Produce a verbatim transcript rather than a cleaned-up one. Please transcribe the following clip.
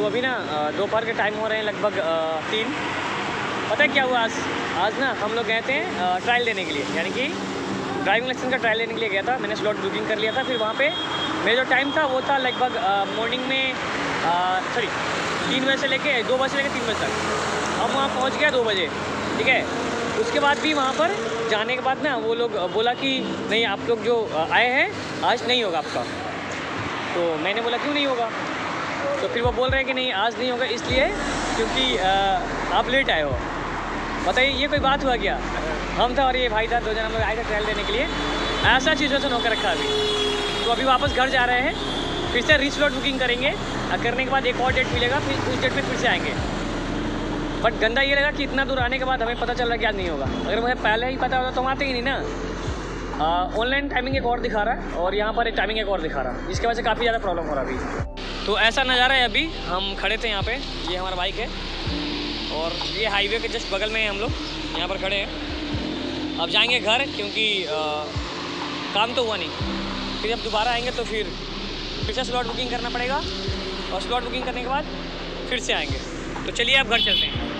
तो अभी ना दोपहर के टाइम हो रहे हैं लगभग तीन। पता है क्या हुआ आज? आज ना हम लोग गए थे ट्रायल देने के लिए, यानी कि ड्राइविंग लाइसेंस का ट्रायल लेने के लिए गया था। मैंने स्लॉट बुकिंग कर लिया था। फिर वहाँ पे मेरा जो टाइम था वो था लगभग मॉर्निंग में सॉरी तीन बजे से लेके दो बजे से लेकर तीन बजे तक। हम वहाँ पहुँच गया दो बजे, ठीक है। उसके बाद भी वहाँ पर जाने के बाद ना वो लोग बोला कि नहीं, आप लोग जो आए हैं आज नहीं होगा आपका। तो मैंने बोला क्यों नहीं होगा? तो फिर वो बोल रहे हैं कि नहीं आज नहीं होगा इसलिए क्योंकि आप लेट आए हो। बताइए ये कोई बात हुआ क्या? हम था और ये भाई था, दो जन हम लोग आए थे ट्रायल देने के लिए। ऐसा सिचुएशन होकर रखा अभी। तो अभी वापस घर जा रहे हैं, फिर से रीस्लॉट बुकिंग करेंगे। करने के बाद एक और डेट मिलेगा, फिर उस डेट में फिर से आएंगे। बट गंदा ये लगा कि इतना दूर आने के बाद हमें पता चल रहा है कि आज नहीं होगा। अगर मुझे पहले ही पता होता तो हम आते ही नहीं ना। ऑनलाइन टाइमिंग एक और दिखा रहा है और यहाँ पर एक टाइमिंग एक और दिखा रहा है, जिसकी वजह से काफ़ी ज़्यादा प्रॉब्लम हो रहा है अभी। तो ऐसा नज़ारा है। अभी हम खड़े थे यहाँ पे, ये हमारा बाइक है और ये हाईवे के जस्ट बगल में हम लोग यहाँ पर खड़े हैं। अब जाएंगे घर क्योंकि आ, काम तो हुआ नहीं। फिर जब दोबारा आएंगे तो फिर फिर से स्लॉट बुकिंग करना पड़ेगा और स्लॉट बुकिंग करने के बाद फिर से आएंगे। तो चलिए अब घर चलते हैं।